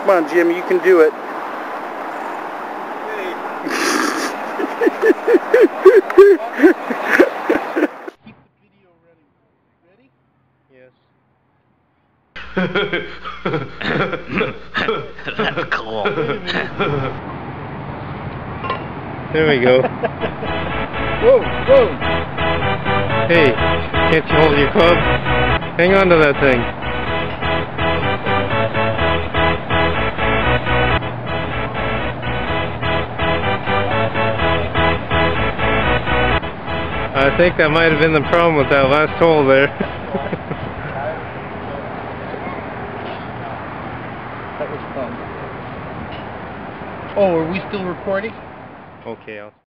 Come on, Jim, you can do it. Keep the video running. Ready? Yes. That's cool. There we go. Whoa, whoa. Hey, can't you hold your club? Hang on to that thing. I think that might have been the problem with that last hole there. That was fun. Oh, are we still recording? Okay,